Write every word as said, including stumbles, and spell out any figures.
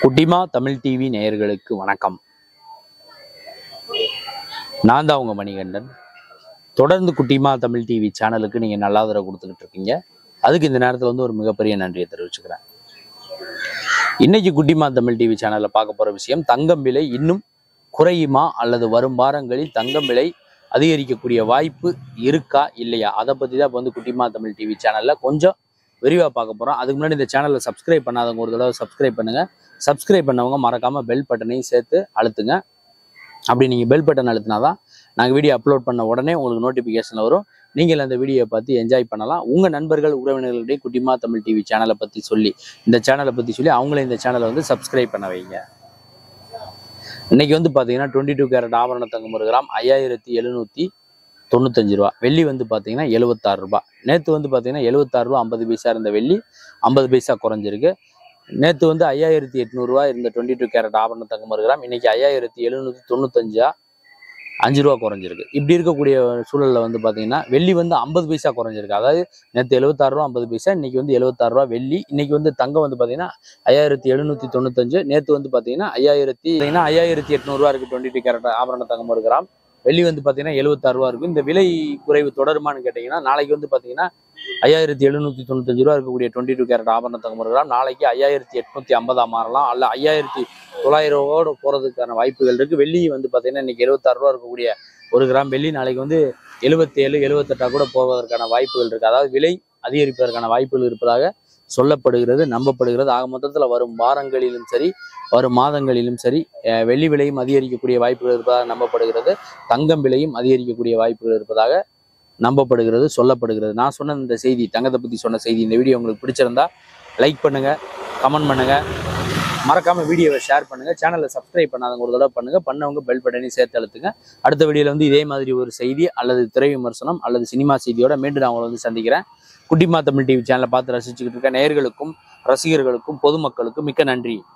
குட்டிமா தமிழ் டிவி நேயர்களுக்கு வணக்கம். நான் தான் உங்க மணிகண்டன். தொடர்ந்து குட்டிமா தமிழ் டிவி சேனலுக்கு நீங்க நல்ல ஆதரவு கொடுத்துக்கிட்டு இருக்கீங்க. அதுக்கு இந்த நேரத்தில் வந்து ஒரு மிகப்பெரிய நன்றியை தெரிவிச்சுக்கிறேன். இன்னைக்கு குட்டிமா தமிழ் டிவி சேனல்ல பார்க்க போற விஷயம், தங்கம் விலை இன்னும் குறையுமா அல்லது வரும் வாரங்களில் தங்கம் விலை அதிகரிக்கக்கூடிய வாய்ப்பு இருக்கா இல்லையா, அதை பத்தி தான் இப்போ வந்து குட்டிமா தமிழ் டிவி சேனல்ல கொஞ்சம் விரிவாக பார்க்க போகிறோம். அதுக்கு முன்னாடி இந்த சேனலை சப்ஸ்கிரைப் பண்ணாதவங்க ஒரு தடவை சப்ஸ்கிரைப் பண்ணுங்கள். சப்ஸ்கிரைப் பண்ணவங்க மறக்காமல் பெல் பட்டனையும் சேர்த்து அழுத்துங்க. அப்படி நீங்கள் பெல் பட்டன் அழுத்தினா தான் நாங்கள் வீடியோ அப்லோட் பண்ண உடனே உங்களுக்கு நோட்டிஃபிகேஷன் வரும். நீங்கள் அந்த வீடியோவை பார்த்து என்ஜாய் பண்ணலாம். உங்கள் நண்பர்கள் உறவினர்களுடைய குட்டிமா தமிழ் டிவி சேனலை பற்றி சொல்லி இந்த சேனலை பற்றி சொல்லி அவங்கள இந்த சேனலை வந்து சப்ஸ்கிரைப் பண்ண வைங்க. இன்னைக்கு வந்து பார்த்தீங்கன்னா டுவெண்ட்டி டூ கேரட் ஆபரண தங்கம் ஒரு கிராம் ஐயாயிரத்தி எழுநூற்றி தொண்ணூத்தஞ்சு ரூபா. வெள்ளி வந்து பார்த்தீங்கன்னா எழுபத்தாறு ரூபா. நேற்று வந்து பார்த்தீங்கன்னா எழுபத்தாறு ரூபா ஐம்பது பைசா இருந்த வெள்ளி ஐம்பது பைசா குறைஞ்சிருக்கு. நேற்று வந்து ஐயாயிரத்தி எட்நூறுரூவா இருந்த டுவெண்ட்டி டூ கேரட் ஆபரண தங்கம் ஒரு கிராம் இன்னைக்கு ஐயாயிரத்தி எழுநூற்றி தொண்ணூத்தஞ்சா அஞ்சு ரூபா குறைஞ்சிருக்கு. இப்படி இருக்கக்கூடிய சூழலில் வந்து பார்த்தீங்கன்னா வெள்ளி வந்து ஐம்பது பைசா குறைஞ்சிருக்கு. அதாவது நேற்று எழுபத்தாறு ரூபா ஐம்பது பைசா, இன்னைக்கு வந்து எழுபத்தாறு ரூபா வெள்ளி. இன்னைக்கு வந்து தங்கம் வந்து பார்த்தீங்கன்னா ஐயாயிரத்தி எழுநூற்றி தொண்ணூத்தஞ்சு. நேற்று வந்து பார்த்தீங்கன்னா ஐயாயிரத்தி ஐயாயிரத்தி எட்நூறுரூவா இருக்குது டுவெண்ட்டி டூ கேரட் ஆபரண தங்கம் ஒரு கிராம். வெள்ளி வந்து பார்த்தீங்கன்னா எழுபத்தாறு ரூபா இருக்கும். இந்த விலை குறைவு தொடருமான்னு கேட்டிங்கன்னா, நாளைக்கு வந்து பார்த்தீங்கன்னா ஐயாயிரத்தி எழுநூற்றி தொண்ணூத்தஞ்சு ரூபா இருக்கக்கூடிய டுவெண்ட்டி டூ கேரட் ஆபரண தங்கம் ஒரு கிராம் நாளைக்கு ஐயாயிரத்தி எட்நூத்தி ஐம்பதா மாறலாம், அல்ல ஐயாயிரத்தி தொள்ளாயிரம் ரூபாவோட போகிறதுக்கான வாய்ப்புகள் இருக்குது. வெள்ளி வந்து பார்த்தீங்கன்னா இன்னைக்கு எழுபத்தாறு ரூபா இருக்கக்கூடிய ஒரு கிராம் வெள்ளி நாளைக்கு வந்து எழுபத்தி ஏழு எழுபத்தெட்டா கூட போவதற்கான வாய்ப்புகள் இருக்குது. அதாவது விலை அதிகரிப்பதற்கான வாய்ப்புகள் இருப்பதாக சொல்லப்படுகிறது, நம்பப்படுகிறது. ஆக மொத்தத்தில் வரும் வாரங்களிலும் சரி வரும் மாதங்களிலும் சரி வெள்ளி விலையும் அதிகரிக்கக்கூடிய வாய்ப்புகள் இருப்பதாக நம்பப்படுகிறது. தங்கம் விலையும் அதிகரிக்கக்கூடிய வாய்ப்புகள் இருப்பதாக நம்பப்படுகிறது, சொல்லப்படுகிறது. நான் சொன்ன இந்த செய்தி, தங்கத்தை பற்றி சொன்ன செய்தி, இந்த வீடியோ உங்களுக்கு பிடிச்சிருந்தா லைக் பண்ணுங்க, கமெண்ட் பண்ணுங்க, மறக்காம வீடியோவை ஷேர் பண்ணுங்க. சேனலை சப்ஸ்கிரைப் பண்ணாதவங்க ஒரு தடவை பண்ணுங்க, பண்ணவங்க பெல் பட்டனையும் சேர்த்து அழுத்துங்க. அடுத்த வீடியோல வந்து இதே மாதிரி ஒரு செய்தி அல்லது திரை விமர்சனம் அல்லது சினிமா செய்தியோட மீண்டும் நான் உங்களை வந்து சந்திக்கிறேன். குட்டிமா தமிழ் டிவி சேனலை பார்த்து ரசிச்சுக்கிட்டு இருக்க நேயர்களுக்கும் ரசிகர்களுக்கும் பொதுமக்களுக்கும் மிக்க நன்றி.